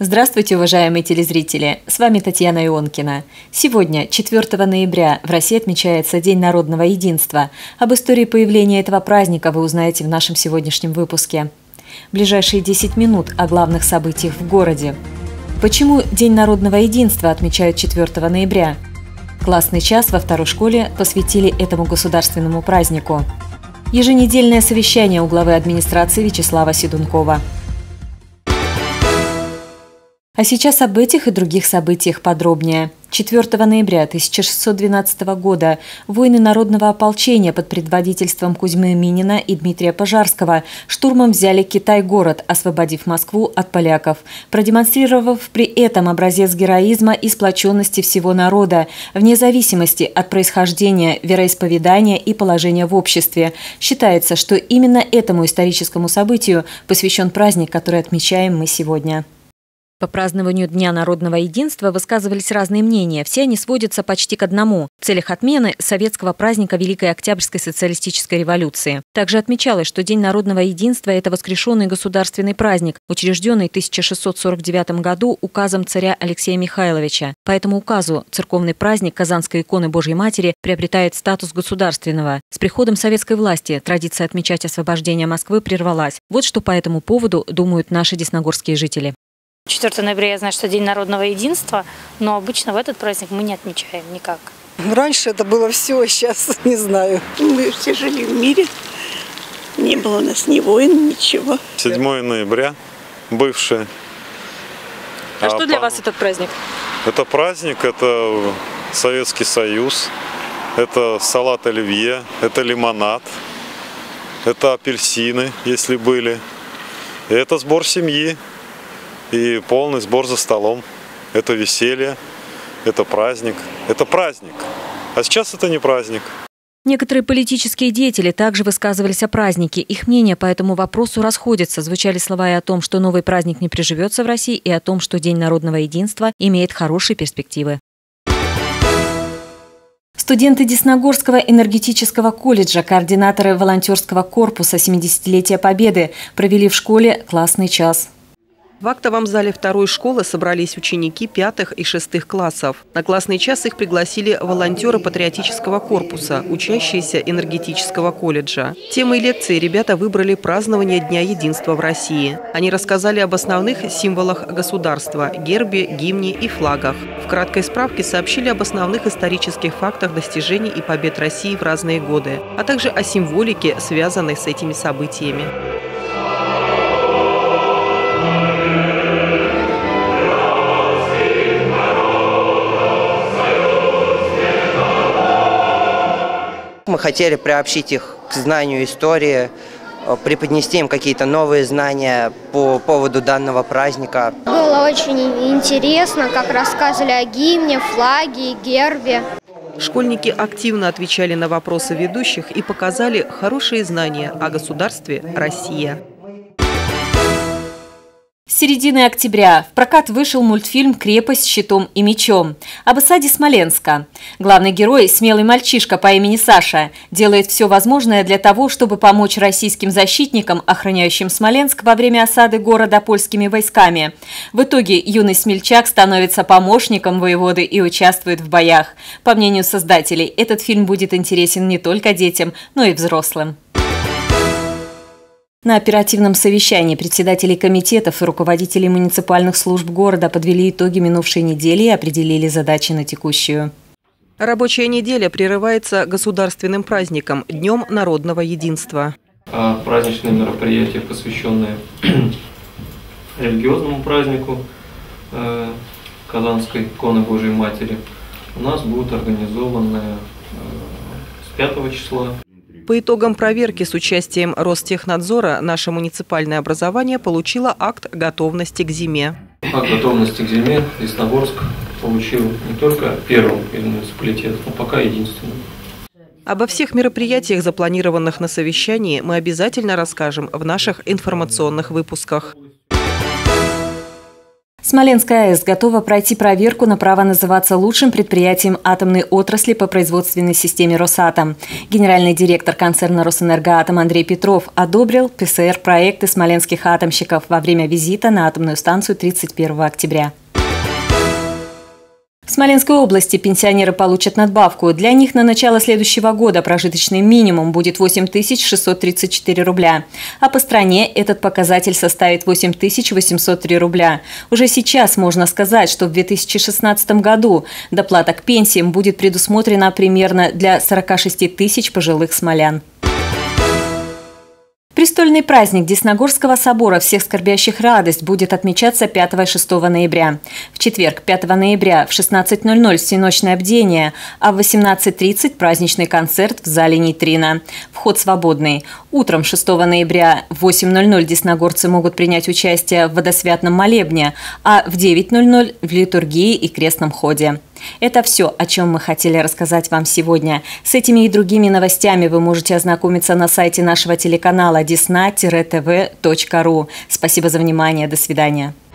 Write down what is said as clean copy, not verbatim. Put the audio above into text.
Здравствуйте, уважаемые телезрители! С вами Татьяна Ионкина. Сегодня, 4 ноября, в России отмечается День народного единства. Об истории появления этого праздника вы узнаете в нашем сегодняшнем выпуске. В ближайшие 10 минут о главных событиях в городе. Почему День народного единства отмечают 4 ноября? Классный час во второй школе посвятили этому государственному празднику. Еженедельное совещание у главы администрации Вячеслава Седункова. А сейчас об этих и других событиях подробнее. 4 ноября 1612 года воины народного ополчения под предводительством Кузьмы Минина и Дмитрия Пожарского штурмом взяли Китай-город, освободив Москву от поляков, продемонстрировав при этом образец героизма и сплоченности всего народа, вне зависимости от происхождения, вероисповедания и положения в обществе. Считается, что именно этому историческому событию посвящен праздник, который отмечаем мы сегодня. По празднованию Дня народного единства высказывались разные мнения. Все они сводятся почти к одному – в целях отмены советского праздника Великой Октябрьской социалистической революции. Также отмечалось, что День народного единства – это воскрешенный государственный праздник, учрежденный в 1649 году указом царя Алексея Михайловича. По этому указу церковный праздник Казанской иконы Божьей Матери приобретает статус государственного. С приходом советской власти традиция отмечать освобождение Москвы прервалась. Вот что по этому поводу думают наши десногорские жители. 4 ноября я знаю, что День народного единства, но обычно в этот праздник мы не отмечаем никак. Раньше это было все, сейчас не знаю. Мы все жили в мире, не было у нас ни войн, ничего. 7 ноября, бывший. А что для вас этот праздник? Это праздник, это Советский Союз, это салат оливье, это лимонад, это апельсины, если были. И это сбор семьи. И полный сбор за столом. Это веселье, это праздник. Это праздник. А сейчас это не праздник. Некоторые политические деятели также высказывались о празднике. Их мнения по этому вопросу расходятся. Звучали слова и о том, что новый праздник не приживется в России, и о том, что День народного единства имеет хорошие перспективы. Студенты Десногорского энергетического колледжа, координаторы волонтерского корпуса 70-летия Победы провели в школе классный час. В актовом зале второй школы собрались ученики 5 и 6 классов. На классный час их пригласили волонтеры патриотического корпуса, учащиеся энергетического колледжа. Темой лекции ребята выбрали празднование Дня единства в России. Они рассказали об основных символах государства – гербе, гимне и флагах. В краткой справке сообщили об основных исторических фактах достижений и побед России в разные годы, а также о символике, связанной с этими событиями. Мы хотели приобщить их к знанию истории, преподнести им какие-то новые знания по поводу данного праздника. Было очень интересно, как рассказывали о гимне, флаге и гербе. Школьники активно отвечали на вопросы ведущих и показали хорошие знания о государстве Россия. С середины октября в прокат вышел мультфильм «Крепость щитом и мечом» об осаде Смоленска. Главный герой, смелый мальчишка по имени Саша, делает все возможное для того, чтобы помочь российским защитникам, охраняющим Смоленск во время осады города польскими войсками. В итоге юный смельчак становится помощником воеводы и участвует в боях. По мнению создателей, этот фильм будет интересен не только детям, но и взрослым. На оперативном совещании председателей комитетов и руководителей муниципальных служб города подвели итоги минувшей недели и определили задачи на текущую. Рабочая неделя прерывается государственным праздником – Днем народного единства. Праздничные мероприятия, посвященные религиозному празднику Казанской иконы Божьей Матери, у нас будут организованы с 5 числа. По итогам проверки с участием Ростехнадзора наше муниципальное образование получило акт готовности к зиме. Акт готовности к зиме Десногорск получил не только первым из муниципалитетов, но пока единственным. Обо всех мероприятиях, запланированных на совещании, мы обязательно расскажем в наших информационных выпусках. Смоленская АЭС готова пройти проверку на право называться лучшим предприятием атомной отрасли по производственной системе «Росатом». Генеральный директор концерна «Росэнергоатом» Андрей Петров одобрил ПСР-проекты смоленских атомщиков во время визита на атомную станцию 31 октября. В Смоленской области пенсионеры получат надбавку. Для них на начало следующего года прожиточный минимум будет 8634 рубля. А по стране этот показатель составит 8803 рубля. Уже сейчас можно сказать, что в 2016 году доплата к пенсиям будет предусмотрена примерно для 46 тысяч пожилых смолян. Престольный праздник Десногорского собора «Всех скорбящих радость» будет отмечаться 5 и 6 ноября. В четверг, 5 ноября, в 16:00 всеночное бдение, а в 18:30 праздничный концерт в зале «Нейтрино». Вход свободный. Утром 6 ноября в 8:00 десногорцы могут принять участие в водосвятном молебне, а в 9:00 в литургии и крестном ходе. Это все, о чем мы хотели рассказать вам сегодня. С этими и другими новостями вы можете ознакомиться на сайте нашего телеканала desna-tv.ru. Спасибо за внимание. До свидания.